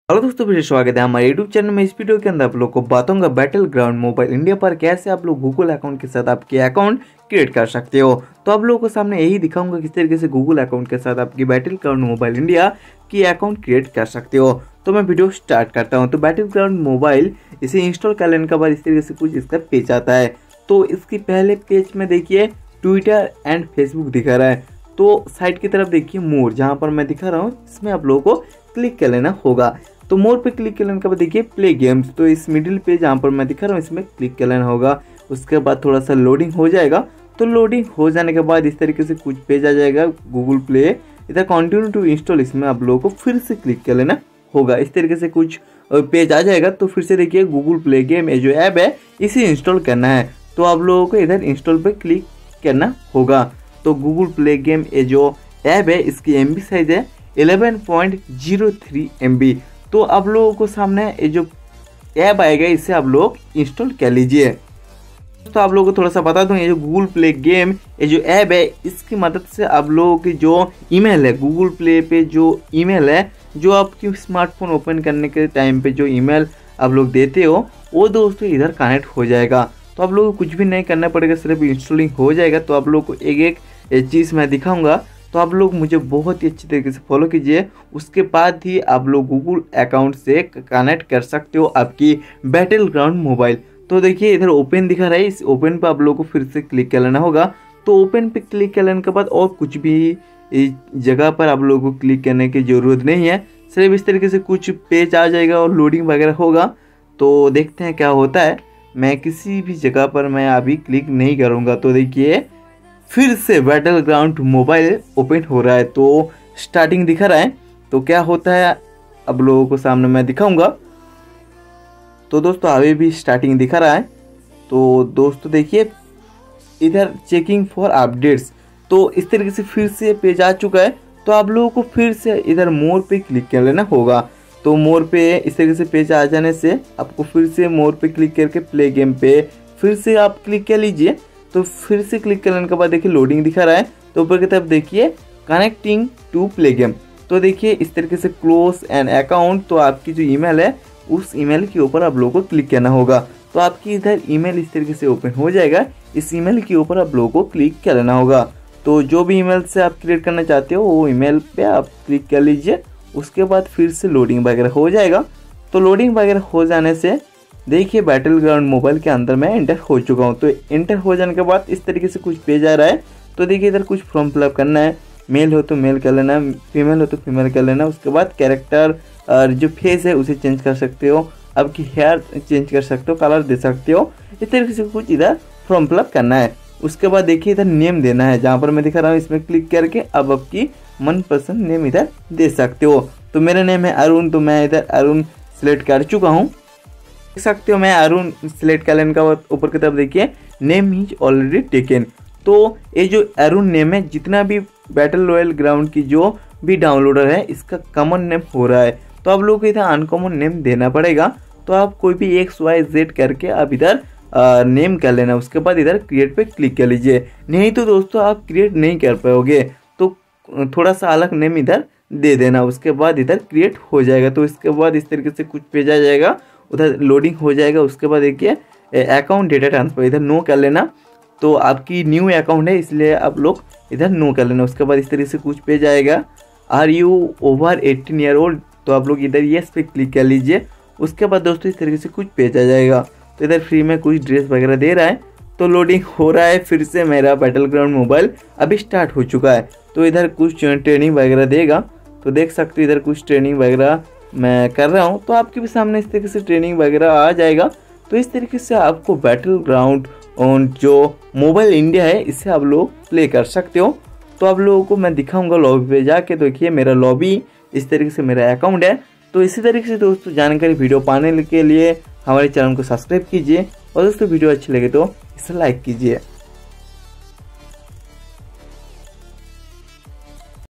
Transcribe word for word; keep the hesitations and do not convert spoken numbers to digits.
Hello दोस्तों, फिर स्वागत है हमारे यूट्यूब चैनल में। इस वीडियो के अंदर आप लोग को बताऊंगा बैटल ग्राउंड मोबाइल इंडिया पर कैसे आप लोग गूगल अकाउंट के साथ आपके अकाउंट क्रिएट कर सकते हो। तो आप लोगों को सामने यही दिखाऊंगा किस तरीके से गूगल अकाउंट के साथ आपकी बैटल ग्राउंड मोबाइल इंडिया की अकाउंट क्रिएट कर सकते हो। तो मैं वीडियो स्टार्ट करता हूँ। तो बैटल ग्राउंड मोबाइल इसे इंस्टॉल कर लेने के बाद इस तरीके से कुछ इसका पेज आता है। तो इसकी पहले पेज में देखिए ट्विटर एंड फेसबुक दिखा रहा है। तो साइड की तरफ देखिए मोर, जहाँ पर मैं दिखा रहा हूँ इसमें आप लोगों को क्लिक कर लेना होगा। तो मोर पे क्लिक करने के बाद देखिए प्ले गेम्स, तो इस मिडिल पे जहाँ पर मैं दिखा रहा हूँ इसमें क्लिक कर लेना होगा। उसके बाद थोड़ा सा लोडिंग हो जाएगा। तो लोडिंग हो जाने के बाद इस तरीके से कुछ पेज आ जाएगा गूगल प्ले। इधर कंटिन्यू टू इंस्टॉल, इसमें आप लोगों को फिर से क्लिक कर लेना होगा। इस तरीके से कुछ पेज आ जाएगा। तो फिर से देखिए गूगल प्ले गेम ये जो ऐप है इसे इंस्टॉल करना है। तो आप लोगों को इधर इंस्टॉल पे क्लिक करना होगा। तो गूगल प्ले गेम ये जो ऐप है इसकी एम बी साइज है eleven point zero three M B. तो आप लोगों को सामने ये जो ऐप आएगा इसे आप लोग इंस्टॉल कर लीजिए। तो आप लोगों को थोड़ा सा बता दूं, ये जो गूगल प्ले गेम ये जो ऐप है इसकी मदद से आप लोगों की जो ईमेल है गूगल प्ले पे जो ईमेल है, जो आपकी स्मार्टफोन ओपन करने के टाइम पे जो ईमेल आप लोग देते हो वो दोस्तों इधर कनेक्ट हो जाएगा। तो आप लोगों को कुछ भी नहीं करना पड़ेगा, सिर्फ इंस्टॉलिंग हो जाएगा। तो आप लोगों को एक एक चीज़ मैं दिखाऊंगा। तो आप लोग मुझे बहुत ही अच्छी तरीके से फॉलो कीजिए। उसके बाद ही आप लोग गूगल अकाउंट से कनेक्ट कर सकते हो आपकी बैटल ग्राउंड मोबाइल। तो देखिए इधर ओपन दिखा रहा है, इस ओपन पे आप लोगों को फिर से क्लिक कर लेना होगा। तो ओपन पे क्लिक कर लेने के बाद और कुछ भी जगह पर आप लोगों को क्लिक करने की ज़रूरत नहीं है। सिर्फ इस तरीके से कुछ पेज आ जाएगा और लोडिंग वगैरह होगा। तो देखते हैं क्या होता है। मैं किसी भी जगह पर मैं अभी क्लिक नहीं करूँगा। तो देखिए फिर से बैटल ग्राउंड मोबाइल ओपन हो रहा है। तो स्टार्टिंग दिखा रहा है। तो क्या होता है अब लोगों को सामने मैं दिखाऊंगा। तो दोस्तों अभी भी स्टार्टिंग दिखा रहा है। तो दोस्तों देखिए इधर चेकिंग फॉर अपडेट्स, तो इस तरीके से फिर से पेज आ चुका है। तो आप लोगों को फिर से इधर मोर पे क्लिक कर लेना होगा। तो मोर पे इस तरीके से पेज आ जाने से आपको फिर से मोर पे क्लिक करके प्ले गेम पे फिर से आप क्लिक कर लीजिए। तो फिर से क्लिक करने के बाद देखिए लोडिंग दिखा रहा है। तो ऊपर की तरफ देखिए कनेक्टिंग टू प्ले गेम। तो देखिए इस तरीके से क्लोज एन अकाउंट, तो आपकी जो ईमेल है उस ईमेल के ऊपर आप लोगों को क्लिक करना होगा। तो आपकी इधर ईमेल इस तरीके से ओपन हो जाएगा। इस ईमेल के ऊपर आप लोगों को क्लिक कर लेना होगा। तो जो भी ईमेल से आप क्रिएट करना चाहते हो वो ईमेल पे आप क्लिक कर लीजिए। उसके बाद फिर से लोडिंग वगैरह हो जाएगा। तो लोडिंग वगैरह हो जाने से देखिए बैटल ग्राउंड मोबाइल के अंदर मैं एंटर हो चुका हूँ। तो एंटर हो जाने के बाद इस तरीके से कुछ पेज आ रहा है। तो देखिए इधर कुछ फॉर्म फिलअप करना है। मेल हो तो मेल कर लेना, फीमेल हो तो फीमेल कर लेना। उसके बाद कैरेक्टर और जो फेस है उसे चेंज कर सकते हो, आपकी हेयर चेंज कर सकते हो, कलर दे सकते हो। इस तरीके से कुछ इधर फॉर्म फिलअप करना है। उसके बाद देखिए इधर नेम देना है, जहाँ पर मैं दिखा रहा हूँ इसमें क्लिक करके अब आपकी मनपसंद नेम इधर दे सकते हो। तो मेरा नेम है अरुण, तो मैं इधर अरुण सिलेक्ट कर चुका हूँ। देख सकते हो मैं अरुण सिलेक्ट कर लेने का ऊपर की तरफ देखिए नेम इज ऑलरेडी टेकन। तो ये जो अरुण नेम है जितना भी बैटल रॉयल ग्राउंड की जो भी डाउनलोडर है इसका कॉमन नेम हो रहा है। तो आप लोगों को इधर अनकॉमन नेम देना पड़ेगा। तो आप कोई भी एक्स वाई जेड करके आप इधर नेम कर लेना। उसके बाद इधर क्रिएट पे क्लिक कर लीजिए। नहीं तो दोस्तों आप क्रिएट नहीं कर पाओगे। तो थोड़ा सा अलग नेम इधर दे देना। उसके बाद इधर क्रिएट हो जाएगा। तो इसके बाद इस तरीके से कुछ पेज आ जाएगा, उधर लोडिंग हो जाएगा। उसके बाद देखिए अकाउंट डेटा ट्रांसफर इधर नो कर लेना। तो आपकी न्यू अकाउंट है इसलिए आप लोग इधर नो कर लेना। उसके बाद इस तरीके से कुछ पेज आएगा, are you over eighteen year old, तो आप लोग इधर येस पे क्लिक कर लीजिए। उसके बाद दोस्तों इस तरीके से कुछ पेज आ जाएगा। तो इधर फ्री में कुछ ड्रेस वगैरह दे रहा है। तो लोडिंग हो रहा है। फिर से मेरा बैटल ग्राउंड मोबाइल अभी स्टार्ट हो चुका है। तो इधर कुछ ट्रेनिंग वगैरह देगा। तो देख सकते हो इधर कुछ ट्रेनिंग वगैरह मैं कर रहा हूँ। तो आपके भी सामने इस तरीके से ट्रेनिंग वगैरह आ जाएगा। तो इस तरीके से आपको बैटल ग्राउंड ऑन जो मोबाइल इंडिया है इससे आप लोग प्ले कर सकते हो। तो आप लोगों को मैं दिखाऊंगा लॉबी पे जाके। देखिए मेरा लॉबी इस तरीके से मेरा अकाउंट है। तो इसी तरीके से दोस्तों जानकारी वीडियो पाने के लिए हमारे चैनल को सब्सक्राइब कीजिए और दोस्तों वीडियो अच्छी लगे तो इसे लाइक कीजिए।